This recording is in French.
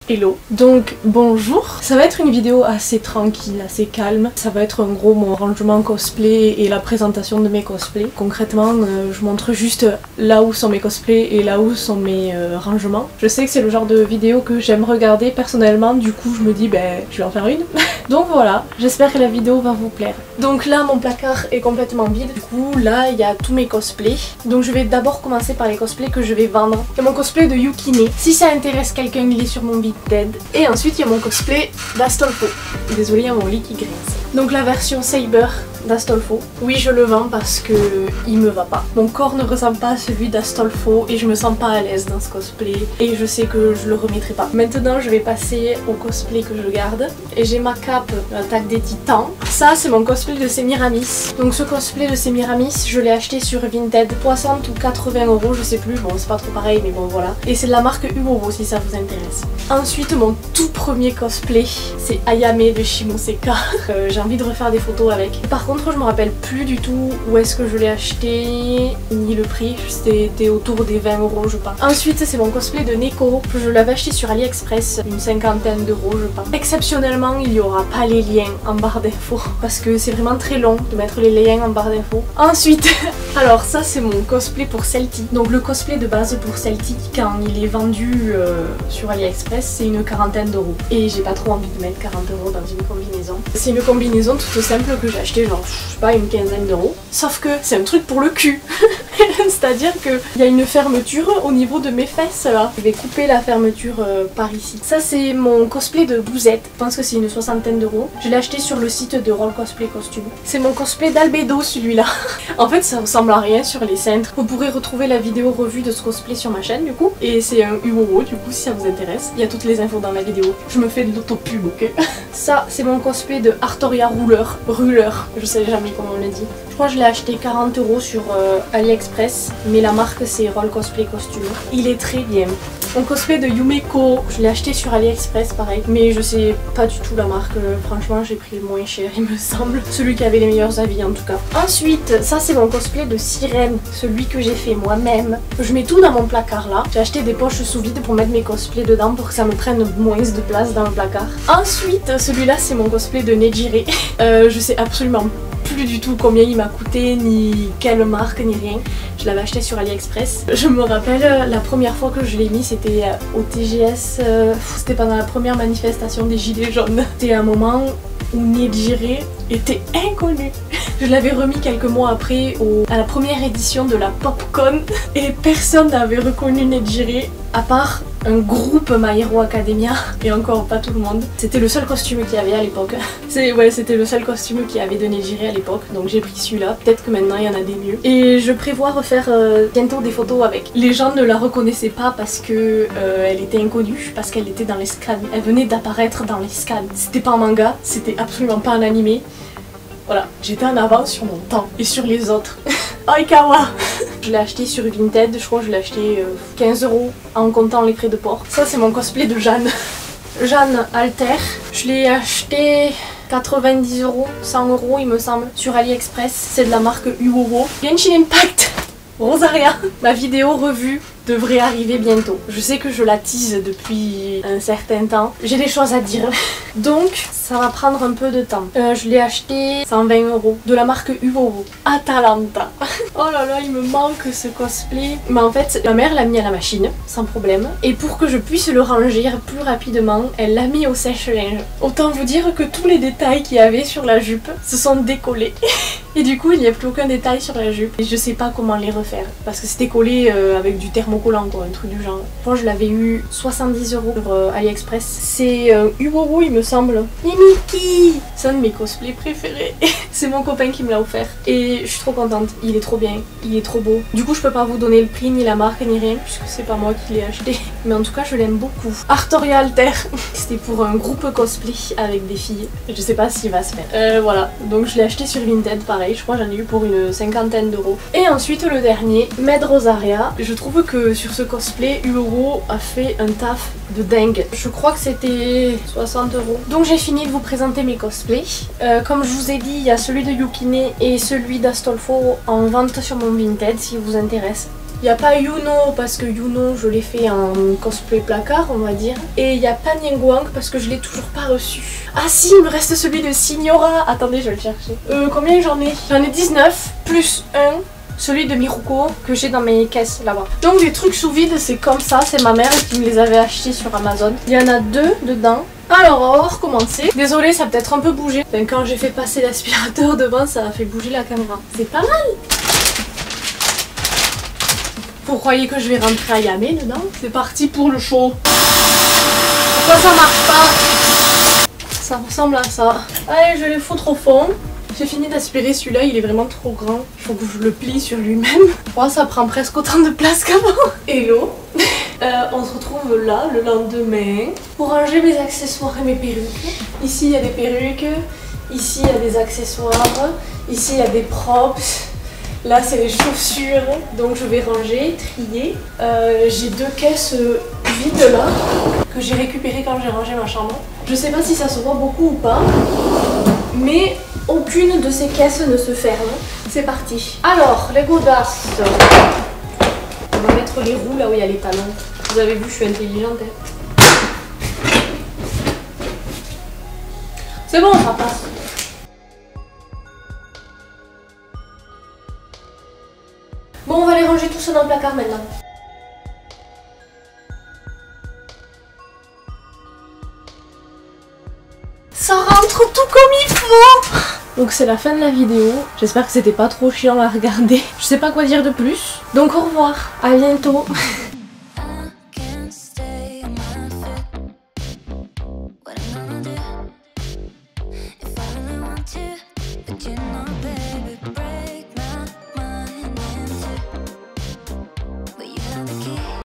Hello. Donc bonjour, ça va être une vidéo assez tranquille, assez calme. Ça va être en gros mon rangement cosplay et la présentation de mes cosplays. Concrètement, je montre juste là où sont mes cosplays et là où sont mes rangements. Je sais que c'est le genre de vidéo que j'aime regarder personnellement, du coup je me dis je vais en faire une. Donc voilà, j'espère que la vidéo va vous plaire. Donc là mon placard est complètement vide, du coup là il y a tous mes cosplays. Donc je vais d'abord commencer par les cosplays que je vais vendre. Il y a mon cosplay de Yukine, si ça intéresse quelqu'un il est sur mon Vinted. Et ensuite il y a mon cosplay d'Astolfo. Désolée, il y a mon lit qui grince. Donc la version Saber d'Astolfo. Oui, je le vends parce que il me va pas. Mon corps ne ressemble pas à celui d'Astolfo et je me sens pas à l'aise dans ce cosplay et je sais que je le remettrai pas. Maintenant je vais passer au cosplay que je garde et j'ai ma cape l'attaque des titans. Ça c'est mon cosplay de Semiramis. Donc ce cosplay de Semiramis je l'ai acheté sur Vinted 60 ou 80 €, je sais plus, bon c'est pas trop pareil mais bon voilà. Et c'est de la marque Uovo si ça vous intéresse. Ensuite mon tout premier cosplay c'est Ayame de Shimoseka. J'ai envie de refaire des photos avec. Par contre je me rappelle plus du tout où est-ce que je l'ai acheté ni le prix, c'était autour des 20 € je pense. Ensuite c'est mon cosplay de Neko, je l'avais acheté sur AliExpress, une cinquantaine d'euros je pense. Exceptionnellement il n'y aura pas les liens en barre d'infos parce que c'est vraiment très long de mettre les liens en barre d'infos. Ensuite, alors ça c'est mon cosplay pour Celtic. Donc le cosplay de base pour Celtic quand il est vendu sur AliExpress c'est une quarantaine d'euros. Et j'ai pas trop envie de mettre 40 € dans une combinaison. C'est une combinaison toute simple que j'ai acheté genre je sais pas une quinzaine d'euros. Sauf que c'est un truc pour le cul. C'est-à-dire qu'il y a une fermeture au niveau de mes fesses là. Je vais couper la fermeture par ici. Ça c'est mon cosplay de Bouzette. Je pense que c'est une soixantaine d'euros. Je l'ai acheté sur le site de Roll Cosplay Costume. C'est mon cosplay d'Albedo celui-là. En fait ça ressemble à rien sur les cintres. Vous pourrez retrouver la vidéo revue de ce cosplay sur ma chaîne du coup. Et c'est un Uoro du coup si ça vous intéresse. Il y a toutes les infos dans la vidéo. Je me fais de l'autopub, ok. Ça c'est mon cosplay de Artoria Ruleur. Je sais jamais comment on le dit. Je crois que je l'ai acheté 40 € sur AliExpress, mais la marque c'est Roll Cosplay Costume. Il est très bien. Mon cosplay de Yumeko, je l'ai acheté sur AliExpress pareil, mais je sais pas du tout la marque, franchement j'ai pris le moins cher il me semble. Celui qui avait les meilleurs avis en tout cas. Ensuite, ça c'est mon cosplay de Sirène, celui que j'ai fait moi-même. Je mets tout dans mon placard là. J'ai acheté des poches sous vide pour mettre mes cosplays dedans pour que ça me prenne moins de place dans le placard. Ensuite, celui-là c'est mon cosplay de Nejire. Je sais absolument plus du tout combien il m'a coûté, ni quelle marque, ni rien. Je l'avais acheté sur AliExpress. Je me rappelle la première fois que je l'ai mis, c'était au TGS, c'était pendant la première manifestation des Gilets jaunes. C'était un moment où Nejire était inconnu. Je l'avais remis quelques mois après à la première édition de la PopCon et personne n'avait reconnu Nejire à part un groupe My Hero Academia et encore pas tout le monde. C'était le seul costume qu'il y avait à l'époque. C'était le seul costume qu'il y avait de Nejire à l'époque, donc j'ai pris celui-là. Peut-être que maintenant il y en a des mieux. Et je prévois refaire bientôt des photos avec. Les gens ne la reconnaissaient pas parce que elle était inconnue, parce qu'elle était dans les scans. Elle venait d'apparaître dans les scans. C'était pas un manga, c'était absolument pas un animé. Voilà, j'étais en avance sur mon temps et sur les autres. Oikawa. Je l'ai acheté sur Vinted, je crois que je l'ai acheté 15 € en comptant les frais de port. Ça c'est mon cosplay de Jeanne. Jeanne Alter. Je l'ai acheté 90 €, 100 € il me semble, sur AliExpress. C'est de la marque Uovo. Genshin Impact Rosaria. Ma vidéo revue devrait arriver bientôt. Je sais que je la tease depuis un certain temps. J'ai des choses à dire. Donc ça va prendre un peu de temps. Je l'ai acheté 120 € de la marque Uovo. Atalanta. Oh là là, il me manque ce cosplay. Mais en fait, ma mère l'a mis à la machine, sans problème. Et pour que je puisse le ranger plus rapidement, elle l'a mis au sèche-linge. Autant vous dire que tous les détails qu'il y avait sur la jupe se sont décollés. Et du coup, il n'y a plus aucun détail sur la jupe. Et je sais pas comment les refaire. Parce que c'était collé avec du thermocollant, quoi, un truc du genre. Moi, je l'avais eu 70 € sur AliExpress. C'est Uovo, il me semble. Mimiki! C'est un de mes cosplays préférés. C'est mon copain qui me l'a offert. Et je suis trop contente. Il est trop bien. Il est trop beau. Du coup, je peux pas vous donner le prix, ni la marque, ni rien. Puisque c'est pas moi qui l'ai acheté. Mais en tout cas, je l'aime beaucoup. Artoria Alter. C'était pour un groupe cosplay avec des filles. Je sais pas s'il va se faire. Voilà. Donc, je l'ai acheté sur Vinted, pareil. Je crois que j'en ai eu pour une cinquantaine d'euros. Et ensuite, le dernier, Med Rosaria. Je trouve que sur ce cosplay, Uoro a fait un taf de dingue. Je crois que c'était 60 €. Donc j'ai fini de vous présenter mes cosplays. Comme je vous ai dit, il y a celui de Yukine et celui d'Astolfo en vente sur mon Vinted si vous intéresse. Il n'y a pas Yuno parce que Yuno je l'ai fait en cosplay placard on va dire. Et il n'y a pas Nianguang parce que je l'ai toujours pas reçu. Ah si, il me reste celui de Signora. Attendez, je vais le chercher. Combien j'en ai? J'en ai 19 plus 1. Celui de Miruko que j'ai dans mes caisses là-bas. Donc les trucs sous vide c'est comme ça, c'est ma mère qui me les avait achetés sur Amazon. Il y en a 2 dedans. Alors on va recommencer. Désolée, ça a peut-être un peu bougé. Enfin, quand j'ai fait passer l'aspirateur devant, ça a fait bouger la caméra. C'est pas mal. Vous croyez que je vais rentrer à Yamé dedans? C'est parti pour le show. Pourquoi ça marche pas? Ça ressemble à ça. Allez, je vais les foutre au fond. J'ai fini d'aspirer celui-là, il est vraiment trop grand. Il faut que je le plie sur lui-même. Moi, ça prend presque autant de place qu'avant. Hello. On se retrouve là, le lendemain, pour ranger mes accessoires et mes perruques. Ici, il y a des perruques. Ici, il y a des accessoires. Ici, il y a des props. Là, c'est les chaussures. Donc, je vais ranger, trier. J'ai 2 caisses vides là, que j'ai récupérées quand j'ai rangé ma chambre. Je sais pas si ça se voit beaucoup ou pas. Mais aucune de ces caisses ne se ferme. C'est parti. Alors, les godasses. On va mettre les roues là où il y a les talons. Vous avez vu, je suis intelligente. Hein. C'est bon, ça passe. Bon, on va les ranger tout ça dans le placard maintenant. Ça rentre tout comme il faut. Donc c'est la fin de la vidéo. J'espère que c'était pas trop chiant à regarder. Je sais pas quoi dire de plus. Donc au revoir. À bientôt.